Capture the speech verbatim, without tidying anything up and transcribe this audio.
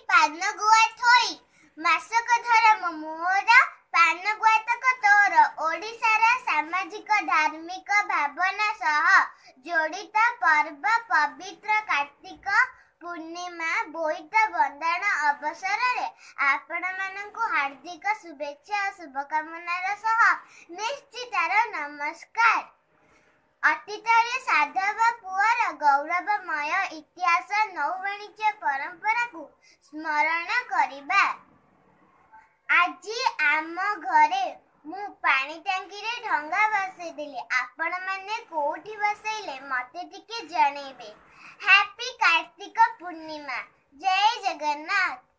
ପାନ ଗୁଆ ଥୋଇ ମାସକ ଧର୍ମ ମୋର ପାନ ଗୁଆ ତକ ତୋର। ଓଡ଼ିଶାର ସାମାଜିକ ଧାର୍ମିକ ଭାବନା ସହ ଜଡ଼ିତ ପର୍ବ ପବିତ୍ର କାର୍ତ୍ତିକ ପୂର୍ଣ୍ଣିମା ବୋଇତ ବନ୍ଦାଣ ଅବସରରେ ଆପଣମାନଙ୍କୁ ହାର୍ଦ୍ଦିକ ଶୁଭେଚ୍ଛା ଓ ଶୁଭକାମନାର ସହ ନିଶ୍ଚିତାର ନମସ୍କାର। ଅତୀତରେ ସାଧବ ପୁଅର ଗୌରବମୟ ଇତିହାସ ନୌବାଣିଜ୍ୟ ପରମ୍ପରାକୁ ସ୍ମରଣ କରିବା। ଆଜି ଆମ ଘରେ ମୁଁ ପାଣି ଟାଙ୍କିରେ ଢଙ୍ଗା ବସେଇଦେଲି। ଆପଣମାନେ କୋଉଠି ବସେଇଲେ ମତେ ଟିକେ ଜଣେଇବେ। ହ୍ୟାପି କାର୍ତ୍ତିକ ପୂର୍ଣ୍ଣିମା। ଜୟ ଜଗନ୍ନାଥ।